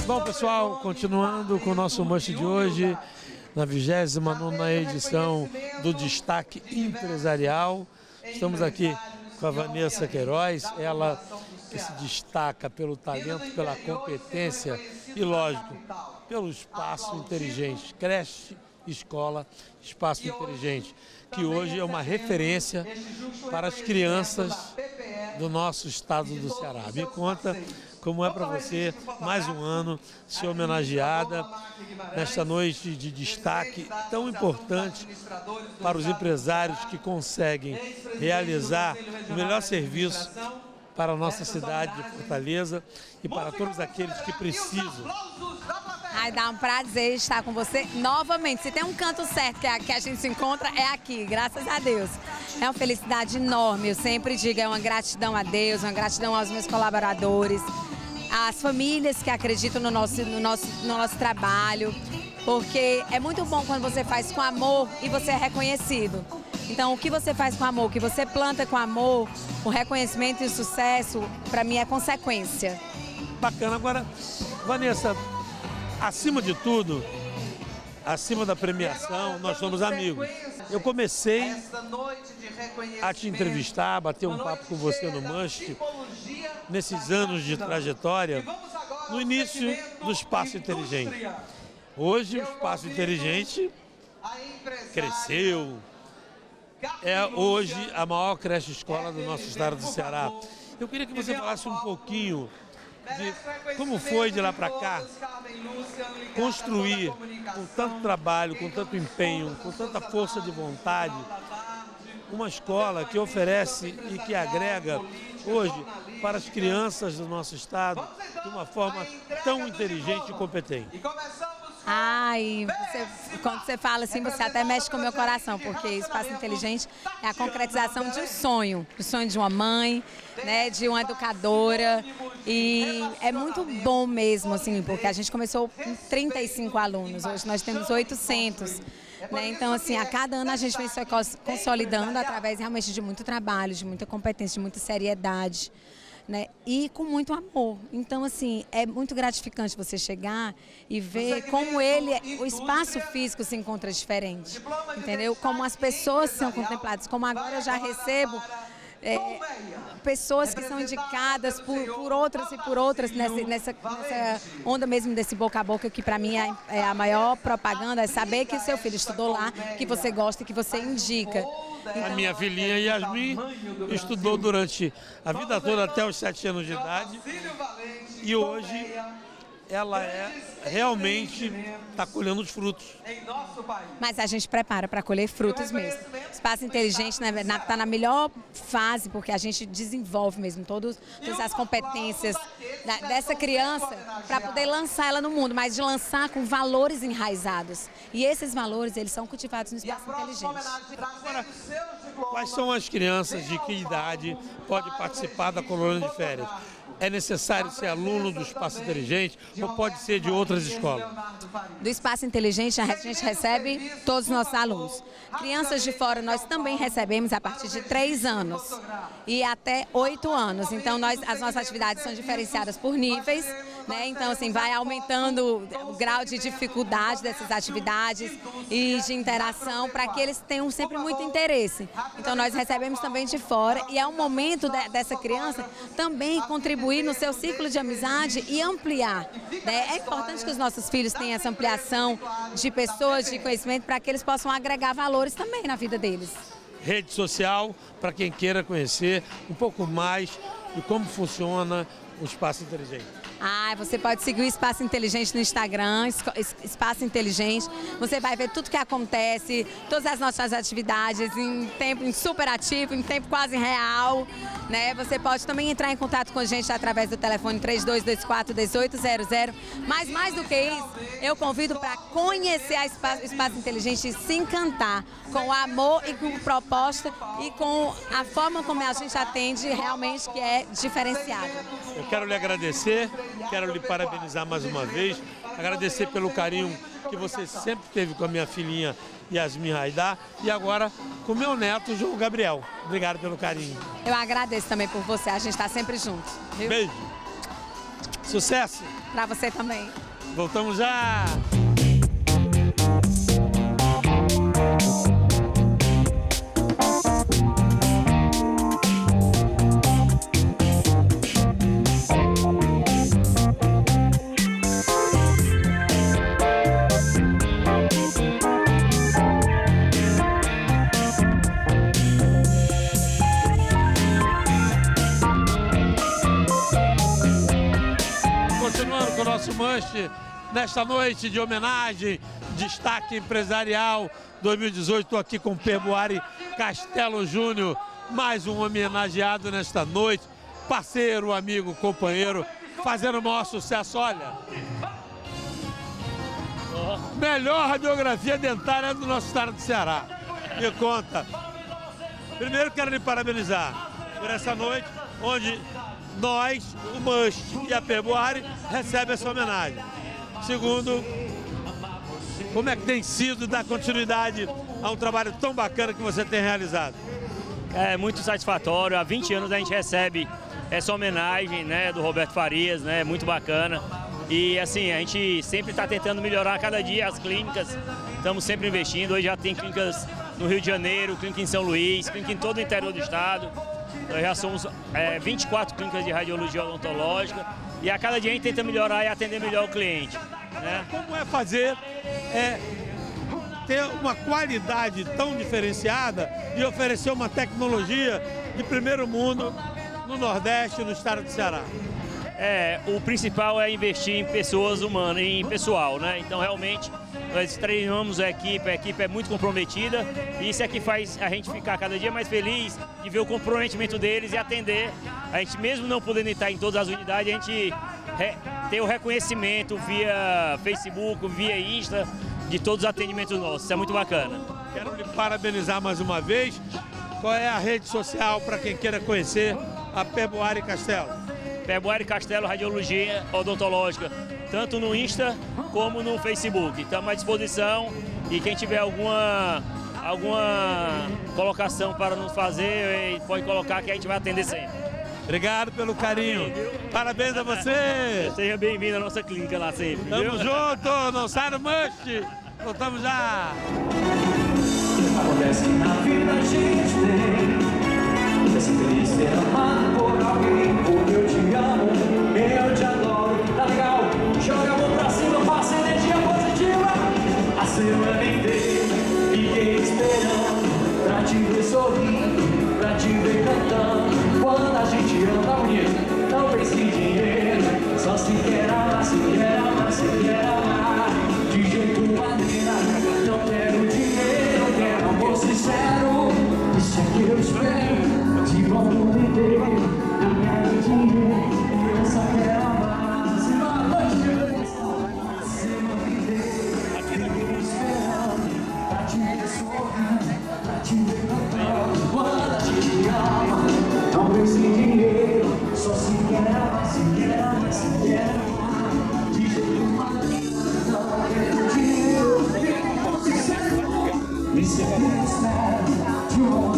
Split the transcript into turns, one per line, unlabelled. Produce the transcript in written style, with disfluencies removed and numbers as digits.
Bom, pessoal, continuando com o nosso Munch de hoje, na 29ª edição do Destaque Empresarial. Estamos aqui com a Vanessa Queiroz, ela que se destaca pelo talento, pela competência e, lógico, pelo espaço inteligente, creche, escola, espaço inteligente, que hoje é uma referência para as crianças do nosso estado do Ceará. Me conta como é para você, mais um ano, ser homenageada nesta noite de destaque tão importante para os empresários que conseguem realizar o melhor serviço para a nossa cidade de Fortaleza e para todos aqueles que precisam.
Ai, dá um prazer estar com você novamente. Se tem um canto certo que a gente se encontra, é aqui, graças a Deus. É uma felicidade enorme, eu sempre digo, é uma gratidão a Deus, uma gratidão aos meus colaboradores, às famílias que acreditam no nosso trabalho, porque é muito bom quando você faz com amor e você é reconhecido. Então, o que você faz com amor, o que você planta com amor, o reconhecimento e o sucesso, para mim é consequência.
Bacana. Agora, Vanessa, acima de tudo, acima da premiação, nós somos amigos. Eu comecei a te entrevistar, a bater um papo com você no Munch, nesses anos de trajetória, no início do Espaço Inteligente. Hoje o Espaço Inteligente cresceu, é hoje a maior creche escola do nosso estado do Ceará. Eu queria que você falasse um pouquinho de como foi de lá para cá construir com tanto trabalho, com tanto empenho, com tanta força de vontade, uma escola que oferece e que agrega hoje para as crianças do nosso estado de uma forma tão inteligente e competente.
Ai, quando você fala assim, você até mexe com o meu coração, porque Espaço Inteligente é a concretização de um sonho, o sonho de uma mãe, né, de uma educadora, e é muito bom mesmo, assim, porque a gente começou com 35 alunos, hoje nós temos 800. Né? Então, assim, a cada ano a gente vem se consolidando através realmente de muito trabalho, de muita competência, de muita seriedade, né? E com muito amor. Então, assim, é muito gratificante você chegar e ver como o espaço físico se encontra diferente, entendeu? Como as pessoas são contempladas, como agora eu já recebo pessoas que são indicadas por outras e por outras nessa onda mesmo desse boca a boca, que para mim é a maior propaganda, é saber que o seu filho estudou lá, que você gosta e que você indica.
Então, a minha filhinha Yasmin estudou durante a vida toda até os 7 anos de idade e hoje ela realmente está colhendo os frutos.
Mas a gente prepara para colher frutos mesmo. O Espaço Inteligente está na melhor fase, porque a gente desenvolve mesmo todas as competências dessa criança para poder lançar ela no mundo, mas de lançar com valores enraizados. E esses valores, eles são cultivados no Espaço Inteligente.
Agora, quais são as crianças de que idade podem participar da colônia de férias? É necessário ser aluno do Espaço Inteligente ou pode ser de outras escolas?
Do Espaço Inteligente a gente recebe todos os nossos alunos. Crianças de fora nós também recebemos a partir de 3 anos e até 8 anos. Então as nossas atividades são diferenciadas por níveis, né? Então assim, vai aumentando o grau de dificuldade dessas atividades e de interação para que eles tenham sempre muito interesse. Então nós recebemos também de fora e é um momento dessa criança também contribuir no seu ciclo de amizade e ampliar, né? É importante que os nossos filhos tenham essa ampliação de pessoas, de conhecimento, para que eles possam agregar valores também na vida deles.
Rede social, para quem queira conhecer um pouco mais de como funciona o Espaço Inteligente.
Você pode seguir o Espaço Inteligente no Instagram, Espaço Inteligente. Você vai ver tudo que acontece, todas as nossas atividades em tempo super ativo, em tempo quase real, né? Você pode também entrar em contato com a gente através do telefone 3224-1800. Mas mais do que isso, eu convido para conhecer o Espaço Inteligente e se encantar com o amor e com a proposta e com a forma como a gente atende realmente, que é diferenciada.
Eu quero lhe agradecer, quero lhe parabenizar mais uma vez, agradecer pelo carinho que você sempre teve com a minha filhinha Yasmin Raidar e agora com o meu neto João Gabriel. Obrigado pelo carinho.
Eu agradeço também por você, a gente está sempre junto. Viu?
Beijo. Sucesso!
Para você também.
Voltamos já! Continuando com o nosso Munch, nesta noite de homenagem, destaque empresarial 2018, estou aqui com o Perboari Castelo Júnior, mais um homenageado nesta noite, parceiro, amigo, companheiro, fazendo o maior sucesso, olha. Melhor radiografia dentária do nosso estado do Ceará. Me conta. Primeiro quero lhe parabenizar por essa noite, onde nós, o Munch e a Perboari, recebem essa homenagem. Segundo, como é que tem sido dar continuidade a um trabalho tão bacana que você tem realizado?
É muito satisfatório. Há 20 anos a gente recebe essa homenagem, né, do Roberto Farias, né, muito bacana. E assim, a gente sempre está tentando melhorar cada dia as clínicas, estamos sempre investindo. Hoje já tem clínicas no Rio de Janeiro, clínica em São Luís, clínica em todo o interior do estado. Nós já somos 24 clínicas de radiologia odontológica e a cada dia a gente tenta melhorar e atender melhor o cliente, né?
Como é fazer ter uma qualidade tão diferenciada e oferecer uma tecnologia de primeiro mundo no Nordeste, no estado do Ceará?
O principal é investir em pessoas humanas, em pessoal, né? Então realmente nós treinamos a equipe é muito comprometida e isso é que faz a gente ficar cada dia mais feliz de ver o comprometimento deles e atender. A gente mesmo não podendo estar em todas as unidades, a gente tem o reconhecimento via Facebook, via Insta, de todos os atendimentos nossos. Isso é muito bacana.
Quero lhe parabenizar mais uma vez. Qual é a rede social para quem queira conhecer a Perboari Castelo?
Perboari Castelo Radiologia Odontológica, tanto no Insta como no Facebook. Estamos à disposição e quem tiver alguma colocação para nos fazer, pode colocar que a gente vai atender sempre.
Obrigado pelo carinho. Parabéns a você.
Seja bem-vindo à nossa clínica lá sempre.
Tamo junto, não sai do Munch. Voltamos já.
Acontece que na vida a gente tem esse feliz ser amado por alguém, porque eu te amo, eu te adoro, tá legal? Joga a mão pra cima, faça energia positiva. A semana inteira fiquei esperando pra te ver sorrir, pra te ver cantando. Quando a gente anda bonito, não pense em dinheiro, só se quer amar, se quer amar, se quer amar. De jeito maneira, não quero dinheiro, não quero amor sincero. Isso é que eu espero. De bom mundo inteiro, eu quero dinheiro, eu só quero amar. Se uma noite a semana inteira, fiquei esperando pra te ver sorrir, pra te ver cantando. Quando a gente ama, não precisa de dinheiro, só se quer amar, se quer amar, se quer amar. De jeito maneiro, não quero dinheiro, eu quero amor sincero. Isso é que eu espero. De